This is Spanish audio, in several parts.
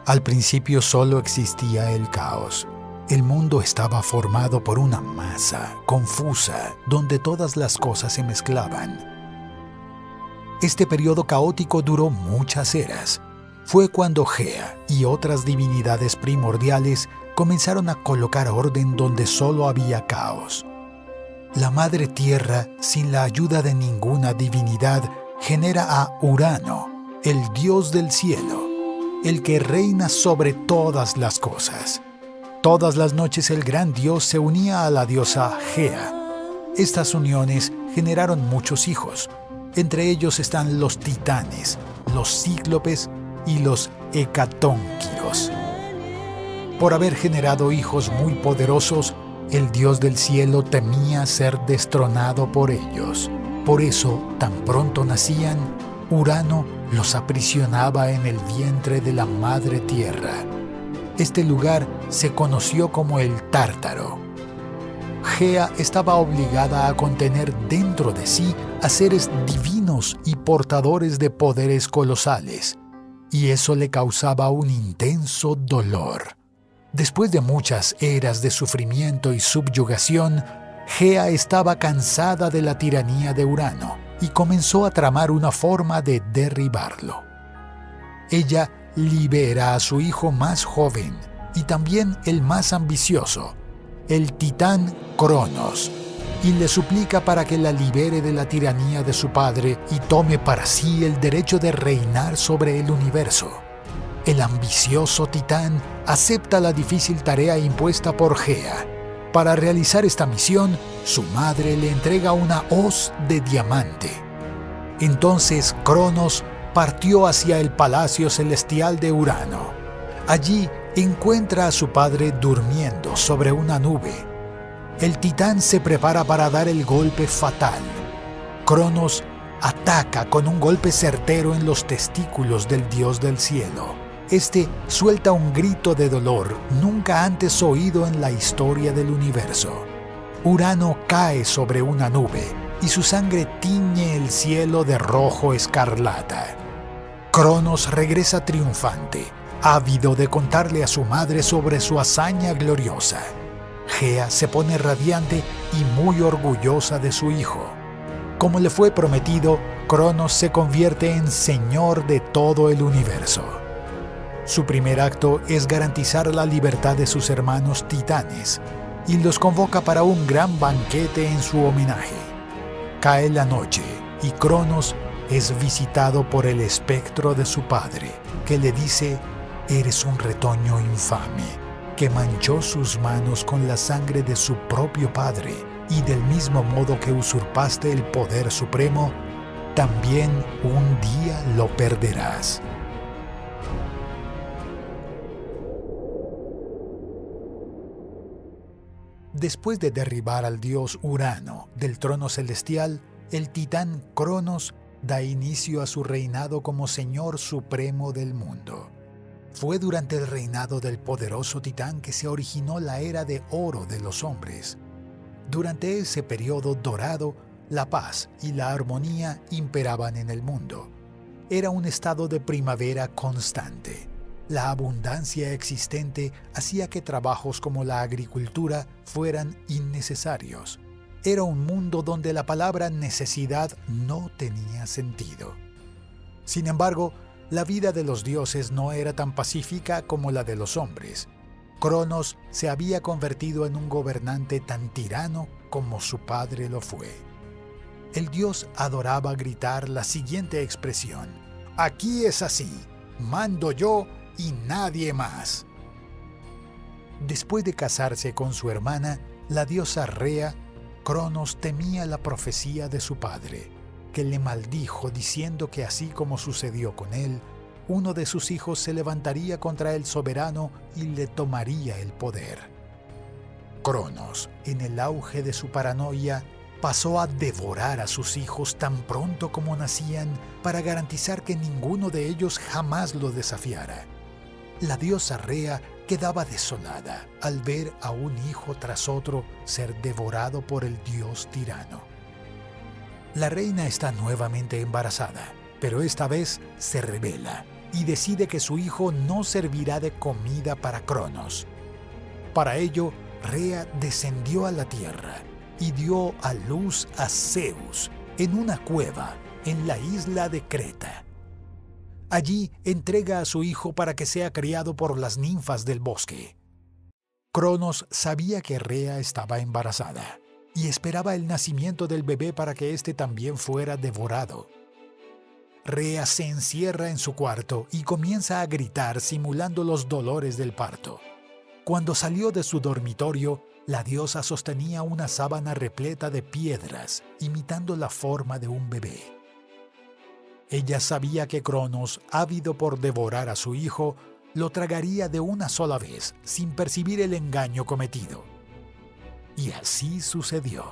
Al principio solo existía el caos. El mundo estaba formado por una masa confusa donde todas las cosas se mezclaban. Este periodo caótico duró muchas eras. Fue cuando Gea y otras divinidades primordiales comenzaron a colocar orden donde solo había caos. La Madre Tierra, sin la ayuda de ninguna divinidad, genera a Urano, el dios del cielo, el que reina sobre todas las cosas. Todas las noches el gran dios se unía a la diosa Gea. Estas uniones generaron muchos hijos. Entre ellos están los titanes, los cíclopes y los hecatónquiros. Por haber generado hijos muy poderosos, el dios del cielo temía ser destronado por ellos. Por eso, tan pronto nacían, Urano los aprisionaba en el vientre de la Madre Tierra. Este lugar se conoció como el Tártaro. Gea estaba obligada a contener dentro de sí a seres divinos y portadores de poderes colosales, y eso le causaba un intenso dolor. Después de muchas eras de sufrimiento y subyugación, Gea estaba cansada de la tiranía de Urano y comenzó a tramar una forma de derribarlo. Ella libera a su hijo más joven y también el más ambicioso, el titán Cronos, y le suplica para que la libere de la tiranía de su padre y tome para sí el derecho de reinar sobre el universo. El ambicioso titán acepta la difícil tarea impuesta por Gea. Para realizar esta misión, su madre le entrega una hoz de diamante. Entonces Cronos partió hacia el palacio celestial de Urano. Allí encuentra a su padre durmiendo sobre una nube. El titán se prepara para dar el golpe fatal. Cronos ataca con un golpe certero en los testículos del dios del cielo. Este suelta un grito de dolor nunca antes oído en la historia del universo. Urano cae sobre una nube y su sangre tiñe el cielo de rojo escarlata. Cronos regresa triunfante, ávido de contarle a su madre sobre su hazaña gloriosa. Gea se pone radiante y muy orgullosa de su hijo. Como le fue prometido, Cronos se convierte en señor de todo el universo. Su primer acto es garantizar la libertad de sus hermanos titanes y los convoca para un gran banquete en su homenaje. Cae la noche y Cronos es visitado por el espectro de su padre, que le dice: «Eres un retoño infame, que manchó sus manos con la sangre de su propio padre, y del mismo modo que usurpaste el poder supremo, también un día lo perderás». Después de derribar al dios Urano del trono celestial, el titán Cronos da inicio a su reinado como señor supremo del mundo. Fue durante el reinado del poderoso titán que se originó la era de oro de los hombres. Durante ese periodo dorado, la paz y la armonía imperaban en el mundo. Era un estado de primavera constante. La abundancia existente hacía que trabajos como la agricultura fueran innecesarios. Era un mundo donde la palabra necesidad no tenía sentido. Sin embargo, la vida de los dioses no era tan pacífica como la de los hombres. Cronos se había convertido en un gobernante tan tirano como su padre lo fue. El dios adoraba gritar la siguiente expresión: «Aquí es así, mando yo y nadie más». Después de casarse con su hermana, la diosa Rea, Cronos temía la profecía de su padre, que le maldijo diciendo que así como sucedió con él, uno de sus hijos se levantaría contra el soberano y le tomaría el poder. Cronos, en el auge de su paranoia, pasó a devorar a sus hijos tan pronto como nacían para garantizar que ninguno de ellos jamás lo desafiara. La diosa Rea quedaba desolada al ver a un hijo tras otro ser devorado por el dios tirano. La reina está nuevamente embarazada, pero esta vez se rebela y decide que su hijo no servirá de comida para Cronos. Para ello, Rea descendió a la tierra y dio a luz a Zeus en una cueva en la isla de Creta. Allí entrega a su hijo para que sea criado por las ninfas del bosque. Cronos sabía que Rea estaba embarazada y esperaba el nacimiento del bebé para que éste también fuera devorado. Rea se encierra en su cuarto y comienza a gritar simulando los dolores del parto. Cuando salió de su dormitorio, la diosa sostenía una sábana repleta de piedras, imitando la forma de un bebé. Ella sabía que Cronos, ávido por devorar a su hijo, lo tragaría de una sola vez, sin percibir el engaño cometido. Y así sucedió.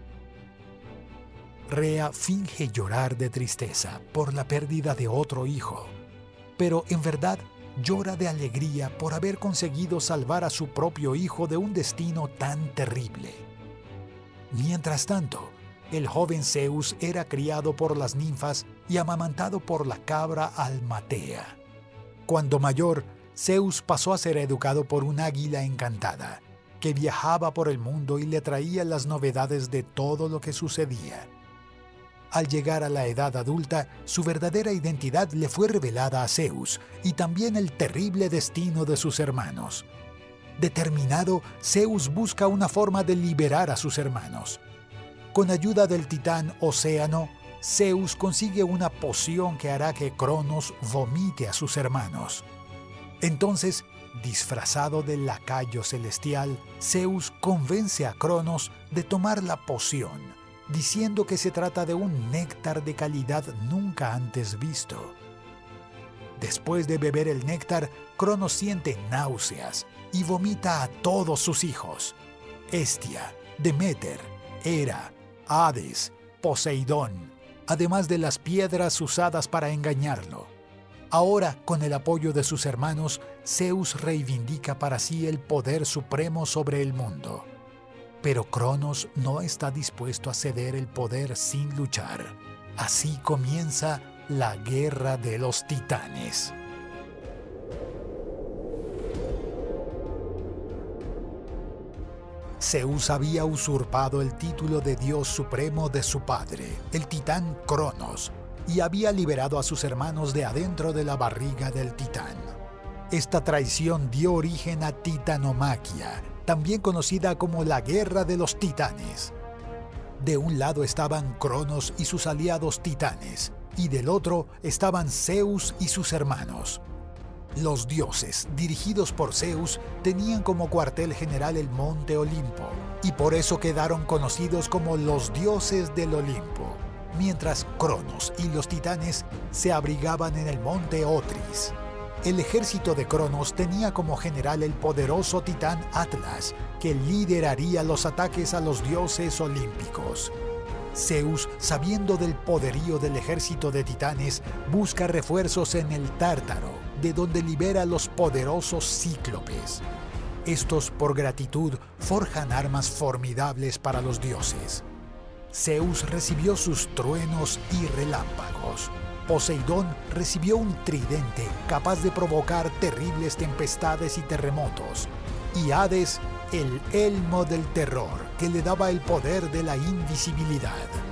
Rea finge llorar de tristeza por la pérdida de otro hijo, pero en verdad llora de alegría por haber conseguido salvar a su propio hijo de un destino tan terrible. Mientras tanto, el joven Zeus era criado por las ninfas y amamantado por la cabra Almatea. Cuando mayor, Zeus pasó a ser educado por un águila encantada, que viajaba por el mundo y le traía las novedades de todo lo que sucedía. Al llegar a la edad adulta, su verdadera identidad le fue revelada a Zeus y también el terrible destino de sus hermanos. Determinado, Zeus busca una forma de liberar a sus hermanos. Con ayuda del titán Océano, Zeus consigue una poción que hará que Cronos vomite a sus hermanos. Entonces, disfrazado de lacayo celestial, Zeus convence a Cronos de tomar la poción, diciendo que se trata de un néctar de calidad nunca antes visto. Después de beber el néctar, Cronos siente náuseas y vomita a todos sus hijos: Hestia, Deméter, Hera, Hades, Poseidón, además de las piedras usadas para engañarlo. Ahora, con el apoyo de sus hermanos, Zeus reivindica para sí el poder supremo sobre el mundo. Pero Cronos no está dispuesto a ceder el poder sin luchar. Así comienza la guerra de los titanes. Zeus había usurpado el título de Dios supremo de su padre, el titán Cronos, y había liberado a sus hermanos de adentro de la barriga del titán. Esta traición dio origen a Titanomaquia, también conocida como la Guerra de los Titanes. De un lado estaban Cronos y sus aliados titanes, y del otro estaban Zeus y sus hermanos. Los dioses, dirigidos por Zeus, tenían como cuartel general el monte Olimpo, y por eso quedaron conocidos como los dioses del Olimpo, mientras Cronos y los titanes se abrigaban en el monte Otris. El ejército de Cronos tenía como general el poderoso titán Atlas, que lideraría los ataques a los dioses olímpicos. Zeus, sabiendo del poderío del ejército de titanes, busca refuerzos en el Tártaro, de donde libera a los poderosos cíclopes. Estos, por gratitud, forjan armas formidables para los dioses. Zeus recibió sus truenos y relámpagos. Poseidón recibió un tridente capaz de provocar terribles tempestades y terremotos. Y Hades, el elmo del terror, que le daba el poder de la invisibilidad.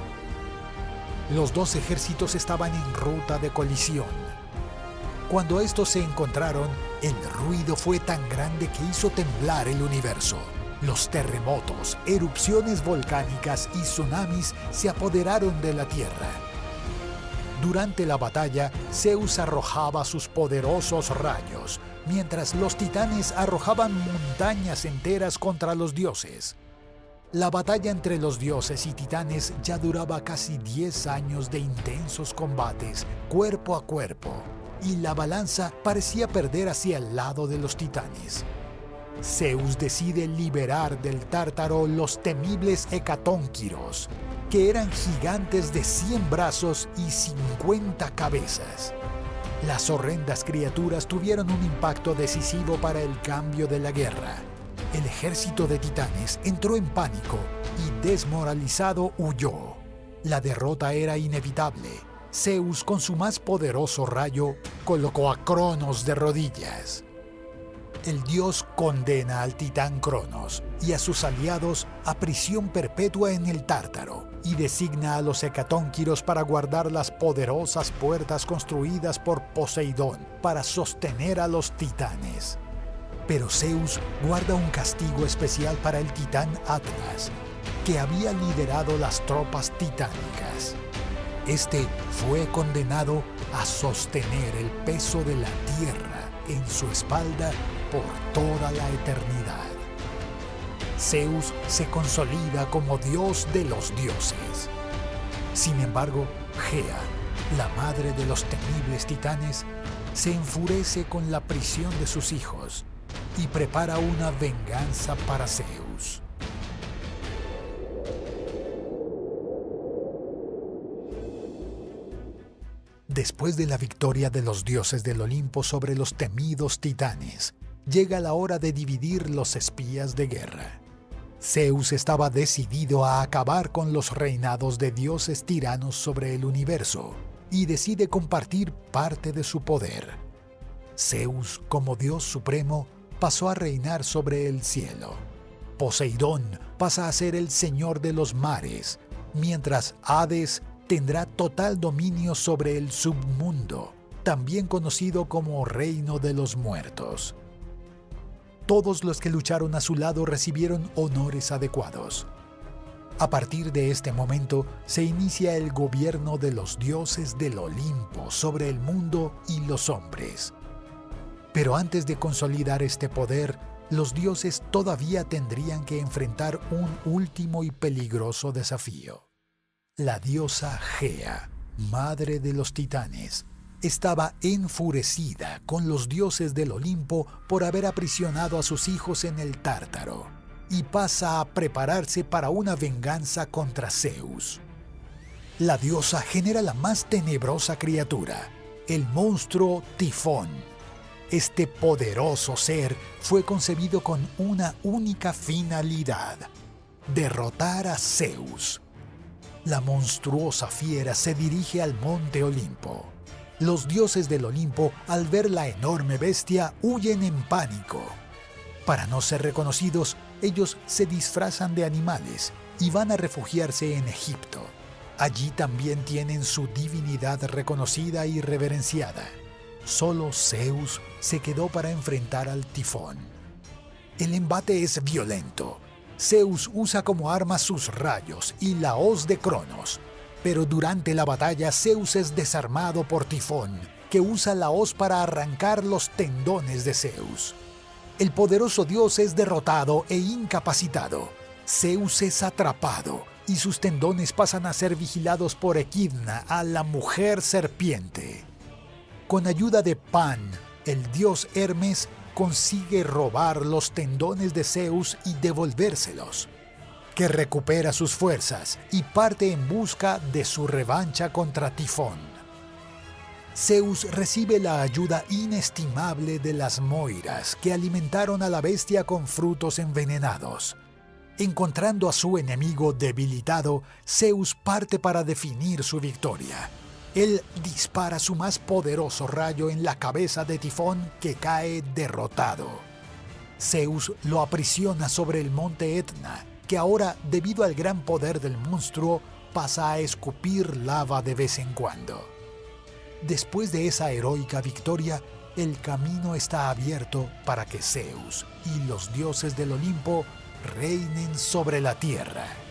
Los dos ejércitos estaban en ruta de colisión. Cuando estos se encontraron, el ruido fue tan grande que hizo temblar el universo. Los terremotos, erupciones volcánicas y tsunamis se apoderaron de la tierra. Durante la batalla, Zeus arrojaba sus poderosos rayos, mientras los titanes arrojaban montañas enteras contra los dioses. La batalla entre los dioses y titanes ya duraba casi 10 años de intensos combates, cuerpo a cuerpo, y la balanza parecía perder hacia el lado de los titanes. Zeus decide liberar del Tártaro los temibles hecatónquiros, que eran gigantes de 100 brazos y 50 cabezas. Las horrendas criaturas tuvieron un impacto decisivo para el cambio de la guerra. El ejército de titanes entró en pánico y desmoralizado huyó. La derrota era inevitable. Zeus, con su más poderoso rayo, colocó a Cronos de rodillas. El dios condena al titán Cronos y a sus aliados a prisión perpetua en el Tártaro y designa a los hecatónquiros para guardar las poderosas puertas construidas por Poseidón para sostener a los titanes. Pero Zeus guarda un castigo especial para el titán Atlas, que había liderado las tropas titánicas. Este fue condenado a sostener el peso de la tierra en su espalda por toda la eternidad. Zeus se consolida como dios de los dioses. Sin embargo, Gea, la madre de los temibles titanes, se enfurece con la prisión de sus hijos y prepara una venganza para Zeus. Después de la victoria de los dioses del Olimpo sobre los temidos titanes, llega la hora de dividir los espías de guerra. Zeus estaba decidido a acabar con los reinados de dioses tiranos sobre el universo y decide compartir parte de su poder. Zeus, como dios supremo, pasó a reinar sobre el cielo. Poseidón pasa a ser el señor de los mares, mientras Hades tendrá total dominio sobre el submundo, también conocido como Reino de los Muertos. Todos los que lucharon a su lado recibieron honores adecuados. A partir de este momento se inicia el gobierno de los dioses del Olimpo sobre el mundo y los hombres. Pero antes de consolidar este poder, los dioses todavía tendrían que enfrentar un último y peligroso desafío. La diosa Gea, madre de los titanes, estaba enfurecida con los dioses del Olimpo por haber aprisionado a sus hijos en el Tártaro y pasa a prepararse para una venganza contra Zeus. La diosa genera la más tenebrosa criatura, el monstruo Tifón. Este poderoso ser fue concebido con una única finalidad: derrotar a Zeus. La monstruosa fiera se dirige al monte Olimpo. Los dioses del Olimpo, al ver la enorme bestia, huyen en pánico. Para no ser reconocidos, ellos se disfrazan de animales y van a refugiarse en Egipto. Allí también tienen su divinidad reconocida y reverenciada. Solo Zeus se quedó para enfrentar al tifón. El embate es violento. Zeus usa como arma sus rayos y la hoz de Cronos, pero durante la batalla Zeus es desarmado por Tifón, que usa la hoz para arrancar los tendones de Zeus. El poderoso dios es derrotado e incapacitado. Zeus es atrapado y sus tendones pasan a ser vigilados por Equidna, a la mujer serpiente. Con ayuda de Pan, el dios Hermes consigue robar los tendones de Zeus y devolvérselos, que recupera sus fuerzas y parte en busca de su revancha contra Tifón. Zeus recibe la ayuda inestimable de las Moiras, que alimentaron a la bestia con frutos envenenados. Encontrando a su enemigo debilitado, Zeus parte para definir su victoria. Él dispara su más poderoso rayo en la cabeza de Tifón, que cae derrotado. Zeus lo aprisiona sobre el monte Etna, que ahora, debido al gran poder del monstruo, pasa a escupir lava de vez en cuando. Después de esa heroica victoria, el camino está abierto para que Zeus y los dioses del Olimpo reinen sobre la tierra.